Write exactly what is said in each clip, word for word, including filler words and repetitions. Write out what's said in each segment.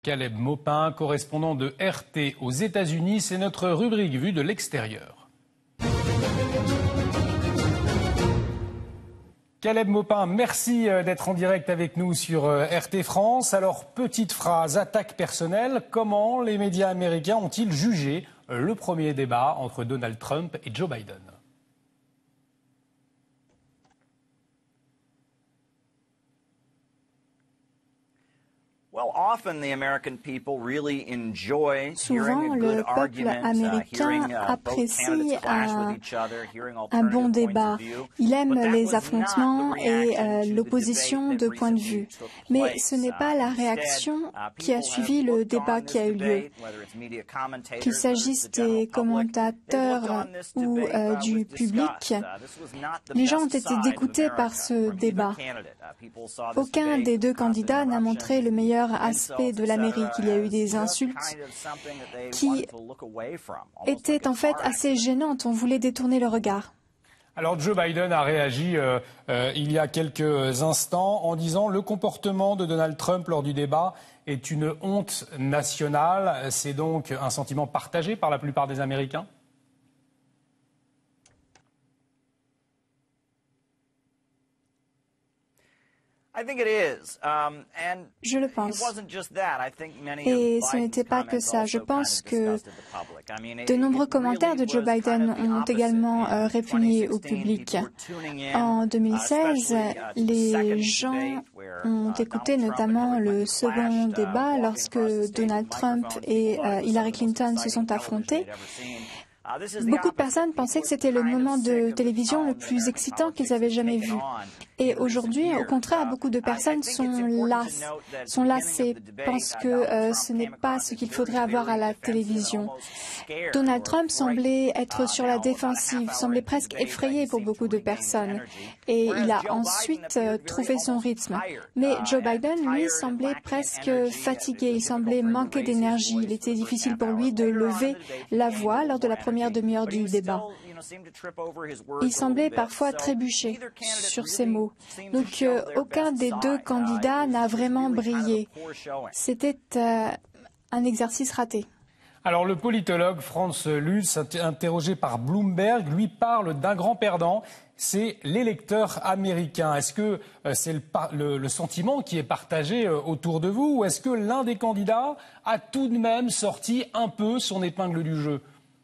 Caleb Maupin, correspondant de R T aux États-Unis, c'est notre rubrique vue de l'extérieur. Caleb Maupin, merci d'être en direct avec nous sur R T France. Alors, petite phrase, attaque personnelle, comment les médias américains ont-ils jugé le premier débat entre Donald Trump et Joe Biden ? Souvent, le peuple américain apprécie un, un bon débat. Il aime les affrontements et euh, l'opposition de points de vue. Mais ce n'est pas la réaction qui a suivi le débat qui a eu lieu. Qu'il s'agisse des commentateurs ou euh, du public, les gens ont été dégoûtés par ce débat. Aucun des deux candidats n'a montré le meilleur aspect de l'Amérique. Il y a eu des insultes qui étaient en fait assez gênantes. On voulait détourner le regard. Alors Joe Biden a réagi euh, euh, il y a quelques instants en disant « Le comportement de Donald Trump lors du débat est une honte nationale ». C'est donc un sentiment partagé par la plupart des Américains ? Je le pense. Et ce n'était pas que ça. Je pense que de nombreux commentaires de Joe Biden ont également euh, répugné au public. En deux mille seize, les gens ont écouté notamment le second débat lorsque Donald Trump et euh, Hillary Clinton se sont affrontés. Beaucoup de personnes pensaient que c'était le moment de télévision le plus excitant qu'ils avaient jamais vu. Et aujourd'hui, au contraire, beaucoup de personnes sont las, sont lassées, pensent que euh, ce n'est pas ce qu'il faudrait avoir à la télévision. Donald Trump semblait être sur la défensive, semblait presque effrayé pour beaucoup de personnes. Et il a ensuite euh, trouvé son rythme. Mais Joe Biden, lui, semblait presque fatigué, il semblait manquer d'énergie. Il était difficile pour lui de lever la voix lors de la première demi-heure du débat. Il semblait parfois trébucher sur ses mots. Donc euh, aucun des deux candidats n'a vraiment brillé. C'était euh, un exercice raté. Alors le politologue Franz Lutz, interrogé par Bloomberg, lui parle d'un grand perdant, c'est l'électeur américain. Est-ce que euh, c'est le, le, le sentiment qui est partagé euh, autour de vous ou est-ce que l'un des candidats a tout de même sorti un peu son épingle du jeu ?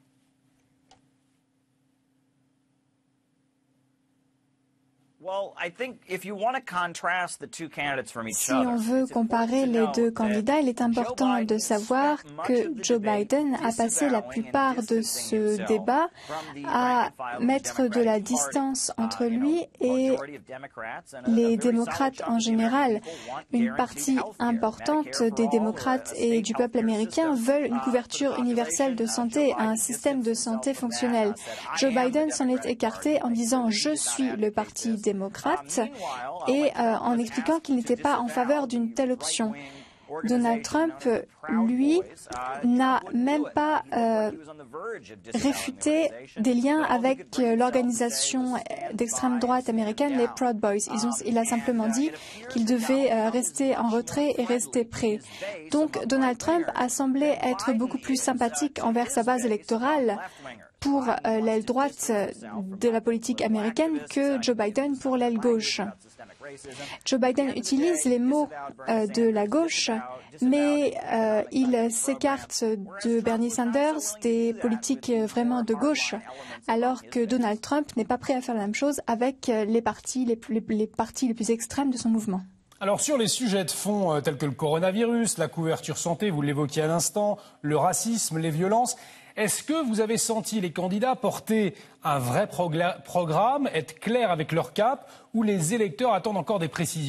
Si on veut comparer les deux candidats, il est important de savoir que Joe Biden a passé la plupart de ce débat à mettre de la distance entre lui et les démocrates en général. Une partie importante des démocrates et du peuple américain veulent une couverture universelle de santé, un système de santé fonctionnel. Joe Biden s'en est écarté en disant « Je suis le parti démocrate ». démocrate et euh, en expliquant qu'il n'était pas en faveur d'une telle option. Donald Trump, lui, n'a même pas euh, réfuté des liens avec euh, l'organisation d'extrême droite américaine, les Proud Boys. Ils ont, il a simplement dit qu'il devait euh, rester en retrait et rester prêt. Donc, Donald Trump a semblé être beaucoup plus sympathique envers sa base électorale pour euh, l'aile droite de la politique américaine que Joe Biden pour l'aile gauche. Joe Biden utilise les mots euh, de la gauche, mais euh, il s'écarte de Bernie Sanders, des politiques vraiment de gauche, alors que Donald Trump n'est pas prêt à faire la même chose avec les partis les, plus, les partis les plus extrêmes de son mouvement. Alors sur les sujets de fond euh, tels que le coronavirus, la couverture santé, vous l'évoquiez à l'instant, le racisme, les violences, est-ce que vous avez senti les candidats porter un vrai programme, être clairs avec leur cap, ou les électeurs attendent encore des précisions ?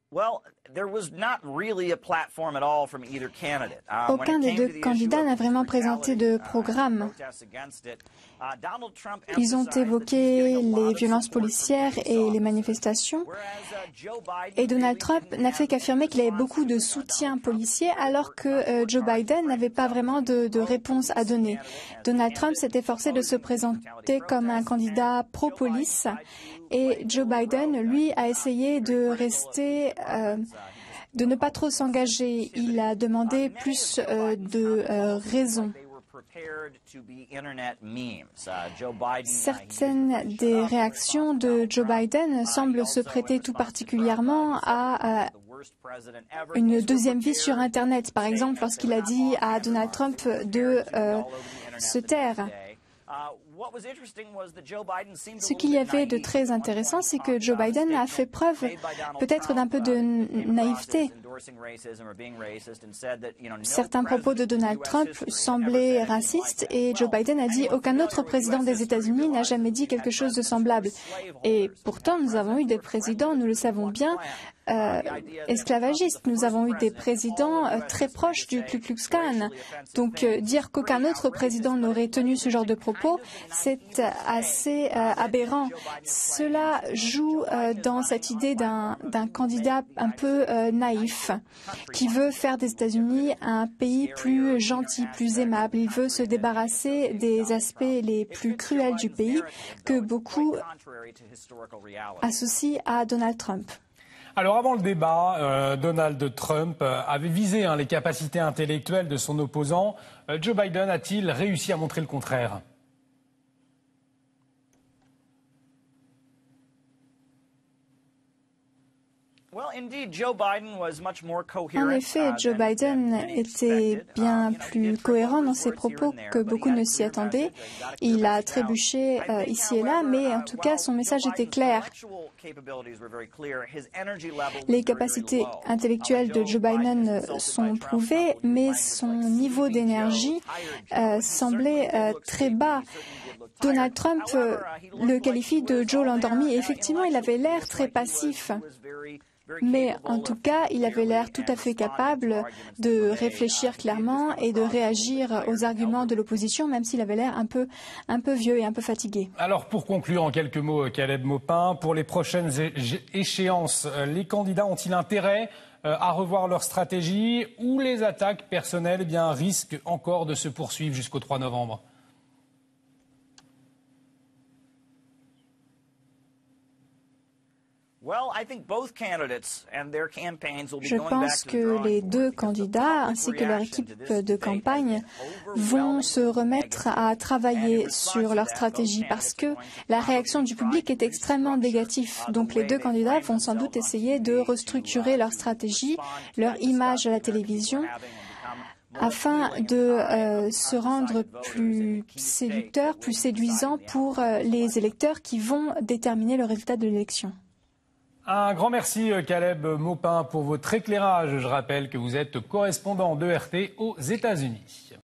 Aucun des deux candidats n'a vraiment présenté de programme. Ils ont évoqué les violences policières et les manifestations. Et Donald Trump n'a fait qu'affirmer qu'il avait beaucoup de soutien policier, alors que euh, Joe Biden n'avait pas vraiment de, de réponse à donner. Donald Trump s'est efforcé de se présenter comme un candidat pro-police, et Joe Biden, lui, a essayé de rester... Euh, de ne pas trop s'engager. Il a demandé plus euh, de euh, raisons. Certaines des réactions de Joe Biden semblent se prêter tout particulièrement à euh, une deuxième vie sur Internet. Par exemple, lorsqu'il a dit à Donald Trump de euh, se taire. Ce qu'il y avait de très intéressant, c'est que Joe Biden a fait preuve peut-être d'un peu de naïveté. Certains propos de Donald Trump semblaient racistes et Joe Biden a dit « Aucun autre président des États-Unis n'a jamais dit quelque chose de semblable ». Et pourtant, nous avons eu des présidents, nous le savons bien, Euh, esclavagistes. Nous avons eu des présidents euh, très proches du Ku Klux Klan. Donc euh, dire qu'aucun autre président n'aurait tenu ce genre de propos, c'est assez euh, aberrant. Cela joue euh, dans cette idée d'un d'un candidat un peu euh, naïf, qui veut faire des États-Unis un pays plus gentil, plus aimable. Il veut se débarrasser des aspects les plus cruels du pays que beaucoup associent à Donald Trump. Alors avant le débat, euh, Donald Trump euh, avait visé hein, les capacités intellectuelles de son opposant. Euh, Joe Biden a-t-il réussi à montrer le contraire ? En effet, Joe Biden était bien plus cohérent dans ses propos que beaucoup ne s'y attendaient. Il a trébuché euh, ici et là, mais en tout cas, son message était clair. Les capacités intellectuelles de Joe Biden sont prouvées, mais son niveau d'énergie euh, semblait euh, très bas. Donald Trump euh, le qualifie de Joe l'endormi. Effectivement, il avait l'air très passif. Mais en tout cas, il avait l'air tout à fait capable de réfléchir clairement et de réagir aux arguments de l'opposition, même s'il avait l'air un peu, un peu vieux et un peu fatigué. Alors, pour conclure en quelques mots, Caleb Maupin, pour les prochaines échéances, les candidats ont-ils intérêt à revoir leur stratégie ou les attaques personnelles eh bien, risquent encore de se poursuivre jusqu'au trois novembre ? Je pense que les deux candidats ainsi que leur équipe de campagne vont se remettre à travailler sur leur stratégie parce que la réaction du public est extrêmement négative. Donc les deux candidats vont sans doute essayer de restructurer leur stratégie, leur image à la télévision, afin de euh, se rendre plus séducteurs, plus séduisants pour euh, les électeurs qui vont déterminer le résultat de l'élection. Un grand merci Caleb Maupin pour votre éclairage. Je rappelle que vous êtes correspondant de R T aux États-Unis.